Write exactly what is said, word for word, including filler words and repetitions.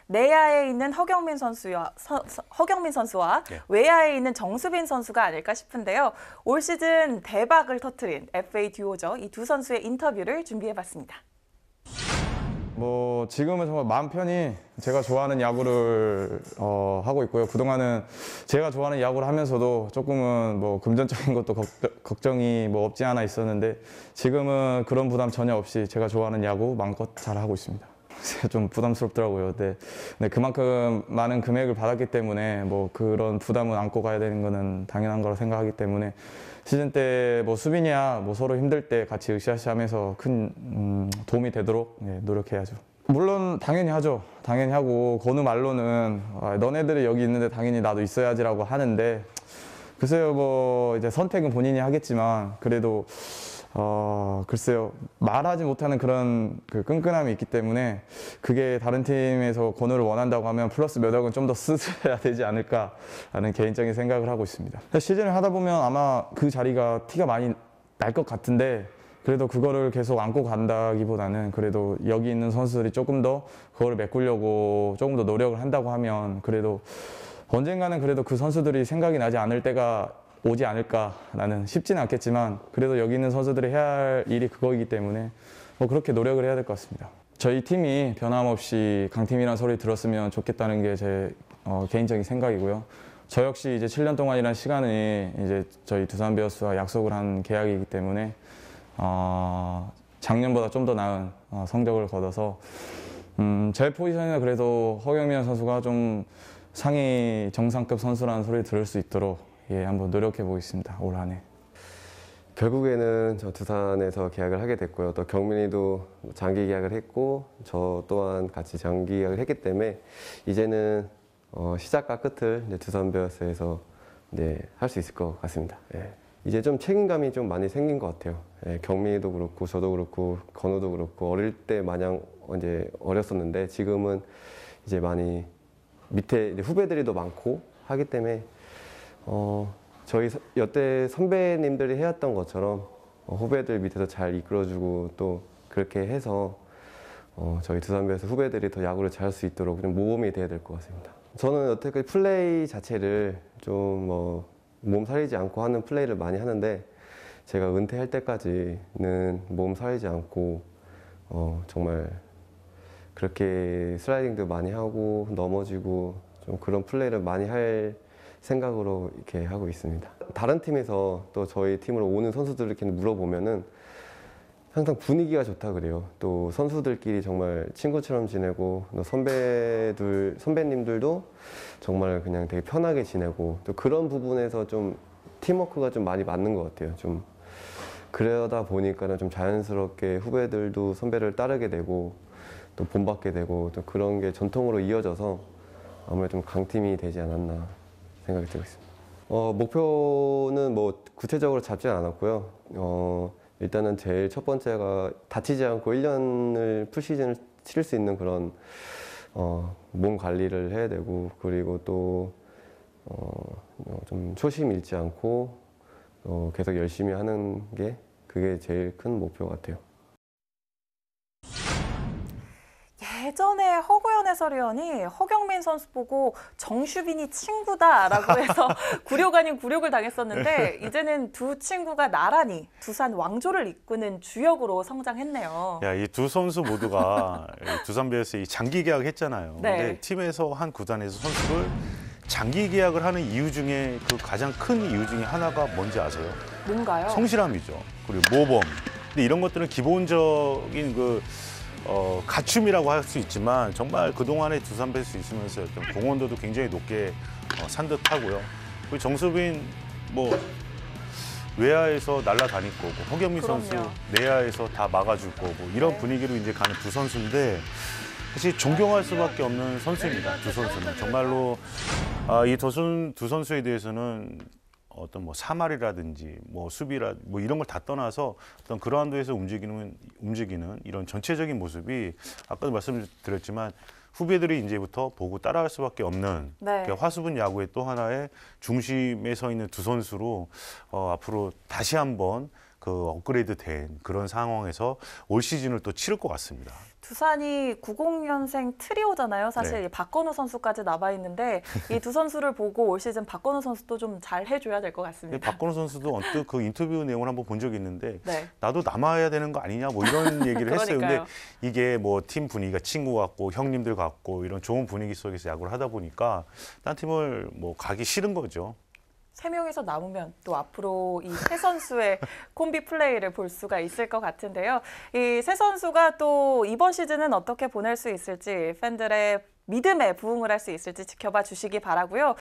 내야에 있는 허경민 선수와 서, 서, 허경민 선수와 네. 외야에 있는 정수빈 선수가 아닐까 싶은데요. 올 시즌 대박을 터뜨린 에프에이 듀오죠. 이 두 선수의 인터뷰를 준비해봤습니다. 뭐 지금은 정말 마음 편히 제가 좋아하는 야구를 어, 하고 있고요. 그동안은 제가 좋아하는 야구를 하면서도 조금은 뭐 금전적인 것도 걱정이 뭐 없지 않아 있었는데 지금은 그런 부담 전혀 없이 제가 좋아하는 야구 마음껏 잘 하고 있습니다. 좀 부담스럽더라고요. 네. 네, 그만큼 많은 금액을 받았기 때문에 뭐 그런 부담은 안고 가야 되는 거는 당연한 거라 생각하기 때문에 시즌 때 뭐 수빈이야 뭐 서로 힘들 때 같이 으쌰으쌰하면서 큰 음, 도움이 되도록 네, 노력해야죠. 물론 당연히 하죠. 당연히 하고 건우 말로는 아, 너네들이 여기 있는데 당연히 나도 있어야지라고 하는데 글쎄요 뭐 이제 선택은 본인이 하겠지만 그래도 어 글쎄요 말하지 못하는 그런 그 끈끈함이 있기 때문에 그게 다른 팀에서 건우를 원한다고 하면 플러스 몇 억은 좀 더 쓰셔야 되지 않을까라는 개인적인 생각을 하고 있습니다. 시즌을 하다 보면 아마 그 자리가 티가 많이 날 것 같은데 그래도 그거를 계속 안고 간다기보다는 그래도 여기 있는 선수들이 조금 더 그거를 메꾸려고 조금 더 노력을 한다고 하면 그래도 언젠가는 그래도 그 선수들이 생각이 나지 않을 때가 오지 않을까라는 쉽지는 않겠지만 그래도 여기 있는 선수들이 해야 할 일이 그거이기 때문에 뭐 그렇게 노력을 해야 될 것 같습니다. 저희 팀이 변함없이 강팀이라는 소리 들었으면 좋겠다는 게 제 어, 개인적인 생각이고요. 저 역시 이제 칠 년 동안이라는 시간이 이제 저희 두산 베어스와 약속을 한 계약이기 때문에 어, 작년보다 좀 더 나은 어, 성적을 거둬서 음, 제 포지션에는 그래도 허경민 선수가 좀 상위 정상급 선수라는 소리를 들을 수 있도록 예, 한번 노력해 보겠습니다. 올 한 해. 결국에는 저 두산에서 계약을 하게 됐고요. 또 경민이도 장기 계약을 했고 저 또한 같이 장기 계약을 했기 때문에 이제는 어, 시작과 끝을 이제 두산 베어스에서 이제 할 수 있을 것 같습니다. 예. 이제 좀 책임감이 좀 많이 생긴 것 같아요. 예, 경민이도 그렇고 저도 그렇고 건우도 그렇고 어릴 때 마냥 이제 어렸었는데 지금은 이제 많이 밑에 이제 후배들이 더 많고 하기 때문에 어, 저희 여태 선배님들이 해왔던 것처럼 어, 후배들 밑에서 잘 이끌어주고 또 그렇게 해서 어, 저희 두산 베어스 후배들이 더 야구를 잘할 수 있도록 좀 모범이 돼야 될 것 같습니다. 저는 여태까지 플레이 자체를 좀 뭐 몸살리지 않고 하는 플레이를 많이 하는데 제가 은퇴할 때까지는 몸살리지 않고 어, 정말 그렇게 슬라이딩도 많이 하고 넘어지고 좀 그런 플레이를 많이 할 생각으로 이렇게 하고 있습니다. 다른 팀에서 또 저희 팀으로 오는 선수들 이렇게 물어보면은 항상 분위기가 좋다 그래요. 또 선수들끼리 정말 친구처럼 지내고 또 선배들 선배님들도 정말 그냥 되게 편하게 지내고 또 그런 부분에서 좀 팀워크가 좀 많이 맞는 것 같아요. 좀 그러다 보니까는 좀 자연스럽게 후배들도 선배를 따르게 되고 또 본받게 되고 또 그런 게 전통으로 이어져서 아무래도 좀 강팀이 되지 않았나 생각이 들고 있습니다. 어, 목표는 뭐 구체적으로 잡지 않았고요. 어, 일단은 제일 첫 번째가 다치지 않고 일 년을 풀시즌을 치를 수 있는 그런 어, 몸 관리를 해야 되고 그리고 또 어, 좀 초심 잃지 않고 어, 계속 열심히 하는 게 그게 제일 큰 목표 같아요. 예전에 허구현 해설위원이 허경민 선수 보고 정슈빈이 친구다라고 해서 굴욕 아닌 굴욕을 당했었는데 이제는 두 친구가 나란히 두산 왕조를 이끄는 주역으로 성장했네요. 야, 이 두 선수 모두가 두산 베어스에 장기 계약했잖아요. 네. 근데 팀에서 한 구단에서 선수를 장기 계약을 하는 이유 중에 그 가장 큰 이유 중에 하나가 뭔지 아세요? 뭔가요? 성실함이죠. 그리고 모범. 근데 이런 것들은 기본적인 그 어, 갖춤이라고 할 수 있지만 정말 그동안에 두산 베어스에 있으면서 어떤 공헌도도 굉장히 높게 어, 산 듯하고요. 그리고 정수빈 뭐 외야에서 날아다닐 거고 허경민 그럼요. 선수 내야에서 다 막아줄 거고 이런 네. 분위기로 이제 가는 두 선수인데 사실 존경할 수밖에 없는 선수입니다. 두 선수는 정말로 아, 이 두 선, 두 선수에 대해서는 어떤 뭐 사말이라든지 뭐 수비라 뭐 이런 걸 다 떠나서 어떤 그라운드에서 움직이는 움직이는 이런 전체적인 모습이 아까도 말씀드렸지만 후배들이 이제부터 보고 따라할 수밖에 없는 네. 그러니까 화수분 야구의 또 하나의 중심에 서 있는 두 선수로 어, 앞으로 다시 한번 그 업그레이드된 그런 상황에서 올 시즌을 또 치를 것 같습니다. 두산이 구십 년생 트리오잖아요. 사실 네. 박건우 선수까지 남아 있는데 이 두 선수를 보고 올 시즌 박건우 선수도 좀 잘 해줘야 될 것 근데 같습니다. 박건우 선수도 언뜻 그 인터뷰 내용을 한번 본 적이 있는데 네. 나도 남아야 되는 거 아니냐 뭐 이런 얘기를 했어요. 근데 그러니까요. 이게 뭐 팀 분위기가 친구 같고 형님들 같고 이런 좋은 분위기 속에서 야구를 하다 보니까 딴 팀을 뭐 가기 싫은 거죠. 세 명이서 남으면 또 앞으로 이 세 선수의 콤비 플레이를 볼 수가 있을 것 같은데요. 이 세 선수가 또 이번 시즌은 어떻게 보낼 수 있을지 팬들의 믿음에 부응을 할 수 있을지 지켜봐 주시기 바라고요.